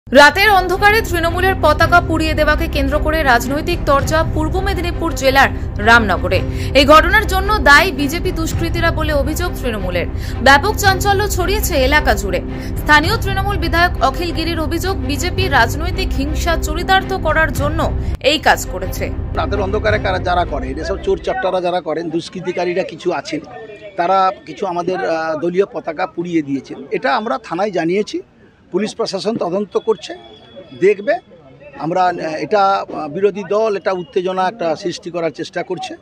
রাতের অন্ধকারে তৃণমূলের পতাকা পুড়িয়ে দেওয়াকে কেন্দ্র করে রাজনৈতিক তরজা পূর্ব মেদিনীপুর জেলার রামনগরে। এই ঘটনার জন্য দায়ী বিজেপি দুষ্কৃতীরা বলে অভিযোগ তৃণমূলের। ব্যাপক চাঞ্চল্য ছড়িয়েছে এলাকা জুড়ে। স্থানীয় তৃণমূল বিধায়ক অখিল গিরির অভিযোগ, বিজেপি রাজনৈতিক হিংসা চরিতার্থ করার জন্য এই কাজ করেছে। রাতের অন্ধকারে যারা করে এসব চোর চাট্টারা যারা করেন, দুষ্কৃতিকারীরা কিছু আছেন, তারা কিছু আমাদের দলীয় পতাকা পুড়িয়ে দিয়েছেন। এটা আমরা থানায় জানিয়েছি, পুলিশ প্রশাসন তদন্ত করছে, দেখবে। আমরা এটা বিরোধী দল এটা উত্তেজনা একটা সৃষ্টি করার চেষ্টা করছে।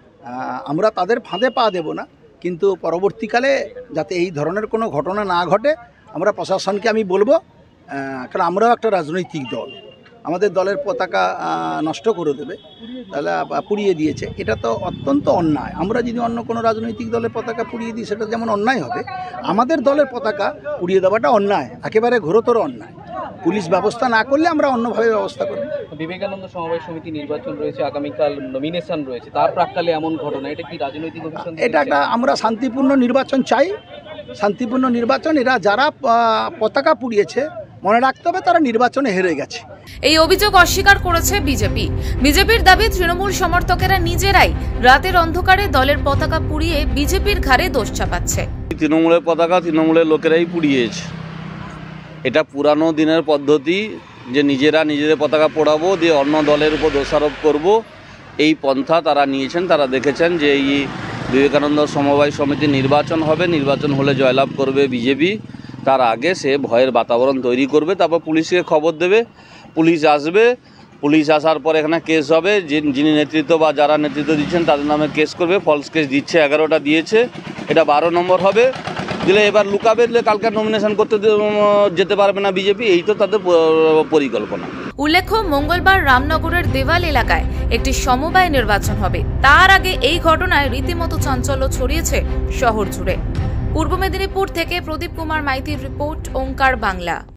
আমরা তাদের ফাঁদে পা দেব না, কিন্তু পরবর্তীকালে যাতে এই ধরনের কোনো ঘটনা না ঘটে আমরা প্রশাসনকে আমি বলবো। কারণ আমরাও একটা রাজনৈতিক দল, আমাদের দলের পতাকা নষ্ট করে দেবে, তাহলে পুড়িয়ে দিয়েছে, এটা তো অত্যন্ত অন্যায়। আমরা যদি অন্য কোনো রাজনৈতিক দলের পতাকা পুড়িয়ে দিই সেটা যেমন অন্যায় হবে, আমাদের দলের পতাকা পুড়িয়ে দেওয়াটা অন্যায়, একেবারে ঘোরতর অন্যায়। পুলিশ ব্যবস্থা না করলে আমরা অন্যভাবে ব্যবস্থা করব। বিবেকানন্দ সমবায় সমিতি নির্বাচন রয়েছে, আগামীকাল নমিনেশন রয়েছে, তার প্রাক্কালে এমন ঘটনা, এটা কি রাজনৈতিক অভিযান? এটা একটা আমরা শান্তিপূর্ণ নির্বাচন চাই, শান্তিপূর্ণ নির্বাচন। এরা যারা পতাকা পুড়িয়েছে মনে রাখতে হবে তারা নির্বাচনে হেরে গেছে। এই অভিযোগ অস্বীকার করেছে বিজেপি। বিজেপির দাবি, তৃণমূল সমর্থকেরা নিজেরাই রাতের অন্ধকারে দলের পতাকা পুড়িয়ে বিজেপির ঘাড়ে দোষ চাপাচ্ছে। তৃণমূলের পতাকা তৃণমূলের লোকেরাই পুড়িয়েছে। এটা পুরানো দিনের পদ্ধতি যে নিজেরা নিজেদের পতাকা পোড়াবো, দিয়ে অন্য দলের উপর দোষারোপ করব। এই পন্থা তারা নিয়েছেন। তারা দেখেছেন যে এই বিবেকানন্দ সমবায় সমিতির নির্বাচন হবে, নির্বাচন হলে জয়লাভ করবে বিজেপি। তার আগে সে ভয়ের বাতাবরণ তৈরি করবে, তারপর পুলিশকে খবর দেবে, পুলিশ আসবে, পুলিশ আসার পর এখানে কেস হবে। যিনি নেতৃত্ব বা যারা নেতৃত্ব দিচ্ছেন তাদের নামে কেস করবে। ফলস কেস দিচ্ছে, 11টা দিয়েছে, এটা 12 নম্বর হবে। দিলে এবার লুকাবে, দিলে কালকে নমিনেশন করতে যেতে পারবে না বিজেপি। এই তো তাদের পরিকল্পনা। উল্লেখ্য, মঙ্গলবার রামনগরের দেওয়াল এলাকায় একটি সমবায় নির্বাচন হবে। তার আগে এই ঘটনায় রীতিমতো চাঞ্চল্য ছড়িয়েছে শহর জুড়ে। পূর্ব মেদিনীপুর থেকে প্রদীপ কুমার মাইতির রিপোর্ট, ওঙ্কার বাংলা।